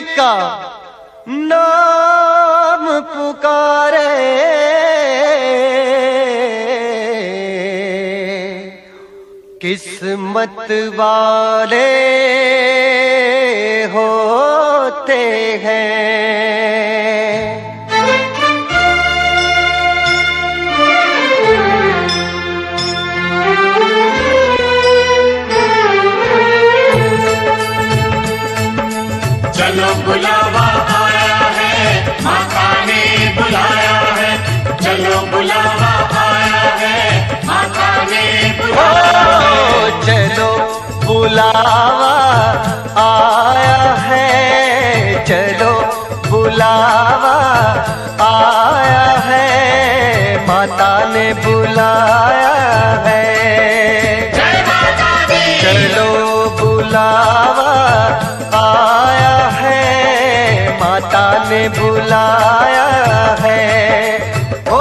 जिनका नाम पुकारे किस्मत वाले होते हैं। चलो बुलावा आया है, माता ने बुलाया है। चलो बुलावा आया है, माता ने बुलाया है। चलो बुलावा आया है, चलो बुलावा आया है, माता ने बुलाया है। जय माता दी। चलो बुलावा आया है, माता ने बुलाया है। ओ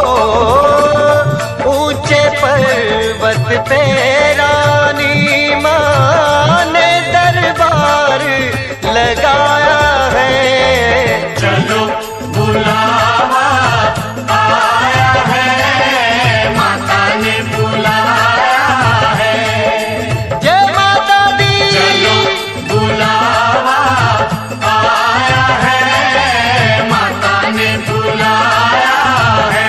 ऊंचे पर्वत पे रानी माँ ने दरबार लगाया है। चलो बुलावा आया है, माता ने बुलाया है। जय माता दी। चलो बुलावा आया है, माता ने बुलाया है।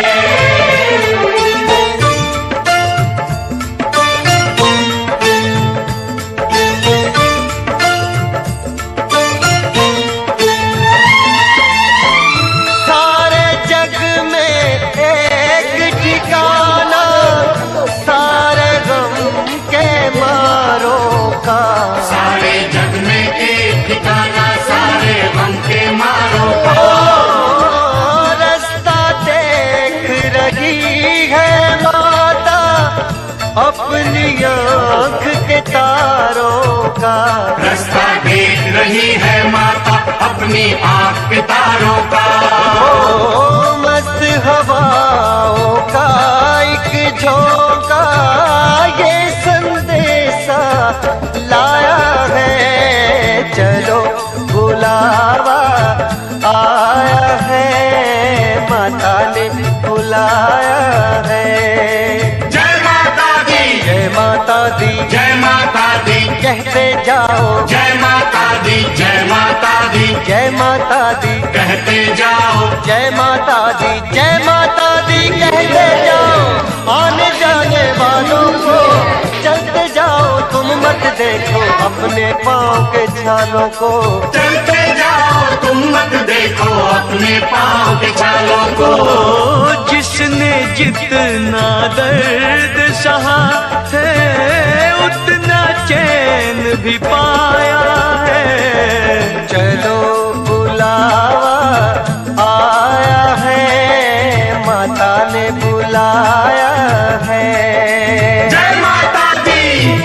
सारे जग में एक ठिकाना, सारे गम के मारों का। सारे जग में एक ठिकाना, सारे गम के मारों का। रास्ता देख रही है माता अपनी आँख के तारों का। रास्ता देख रही है माता अपनी आँख के तारों का। ओ मस्त हवाओं का एक झोंका ये संदेशा लाया है। चलो बुलावा आया है, माता ने बुलाया है। जय माता दी। जय माता दी। जय माता दी। कहते जाओ जय माता दी। जय माता दी। जय माता दी। कहते जाओ जय माता दी। जय माता दी कहते जाओ आने जाने वालों को। चलते जाओ तुम मत देखो अपने पाँव के छालों को। चलते जाओ तुम मत देखो अपने पाँव के छालों को। जिसने जितना दर्द सहा है उतना चैन भी पाया है। चलो बुलावा आया है, माता ने बुलाया है। जय माता दी।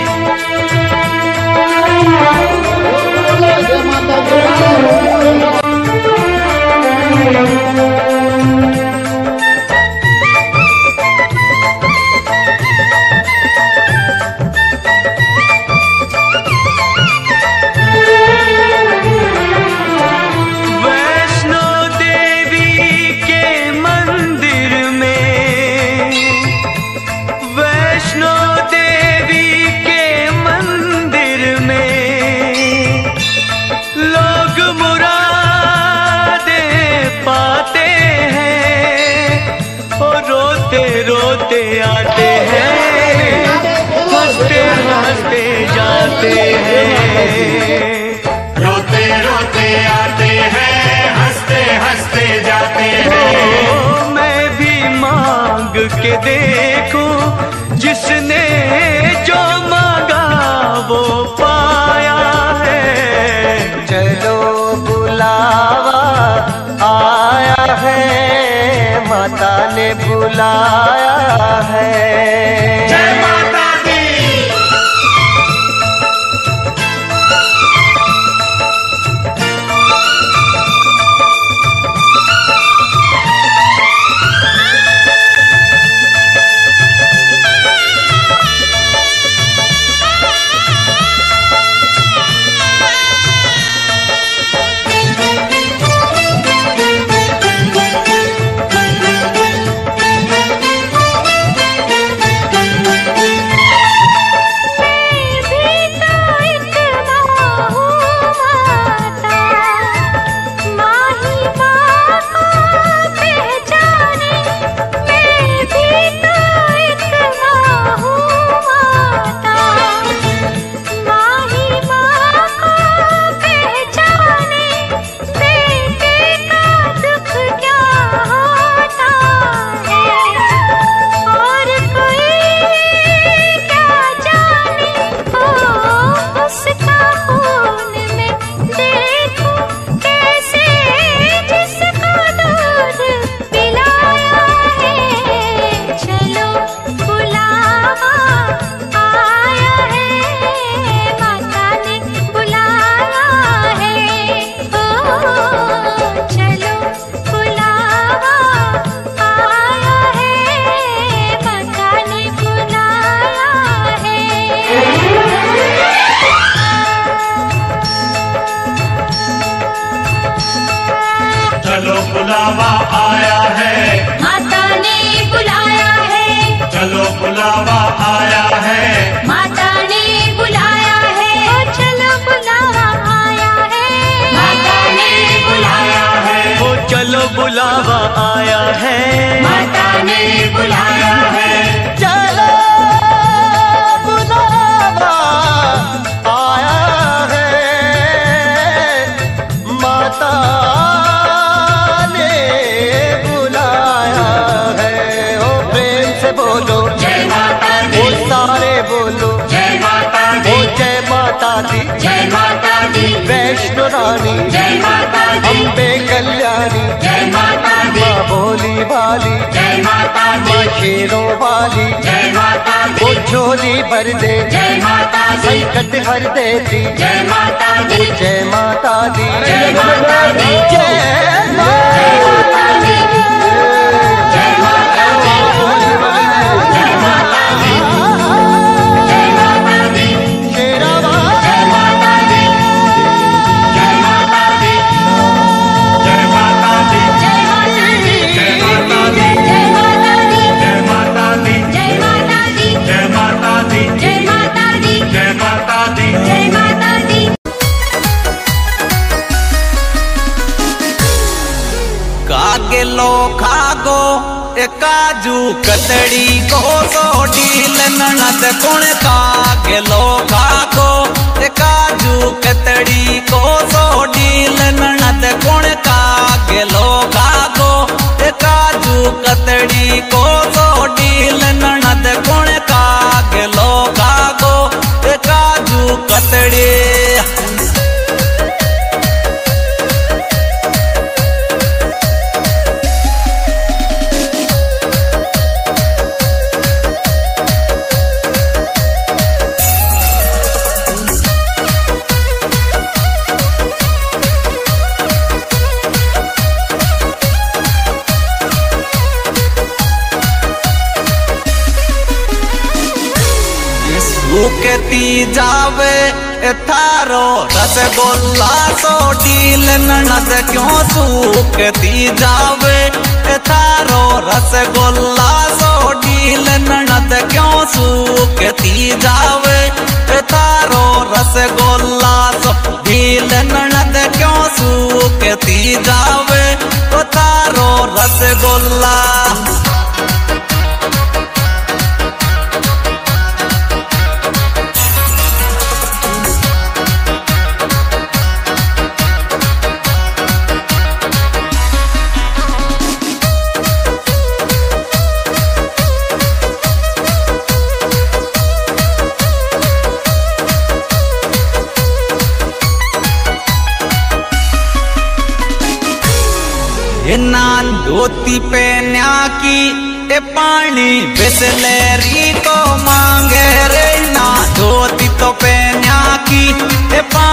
वैष्णो देवी के मंदिर में, वैष्णो देवी के मंदिर में लोग मुरादे पाते हैं और रोते रोते आते हैं, हंसते हंसते जाते हैं। रोते रोते आते हैं, हंसते हंसते जाते हैं। ओ, मैं भी मांग के देखूं जिसने जो मांगा वो पाया है। चलो बुलावा आया है, माता ने बुलाया है। जय माता दी। चलो बुलावा आया है, माता ने बुलाया है, ओ चलो बुलावा आया है, माता ने बुलाया है, ओ चलो बुलावा आया है, माता ने बुलाया है, चलो बुलावा आया है, माता ने बुलाया है। ओ प्रेम से बोलो जय माता दी, ओ सारे बोलो जय माता ओ दी, जय माता दी, जय माता दी, वैष्णो रानी, जय माता दी, अम्बे कल्याणी, जय माता दी, माँ भोली भाली, जय माता दी, माँ शेरों वाली, जय माता वो दी, झोली भर दे, जय माता दी, संकट हर देती, जय माता दी, जय माता दी, जय माता दी, जय माता दी। जय माता दी, जय माता दी, जय माता दी, शेरा जय माता दी, जय माता दी, जय माता दी, जय माता दी, जय माता दी, जय माता दी, जय माता दी, जय माता दी, जय माता दी, जय माता दी, जय माता दी, जय माता दी। कागेलो खागो ए काजू कतड़ी को सोडील ननद कुण कागेलो खागो ए काजू कतड़ी को सोडील ननद कुण कागेलो खागो ए काजू कतड़ी को सोडील ननद कुण कागेलो खागो ए काजू कतड़ी। सूखती जावे थारो रसगुल्ला सो डील ननद क्यों सूखती जावे थारो रसगुल्ला सो डील ननद क्यों सूखती जावे थारो रसगुल्ला सो डील ननद क्यों सूखती जावे थारो रसगुल्ला। नान धोती पहना की ए पानी बिसलेरी को मांगे रे ना धोती तो पहना की ए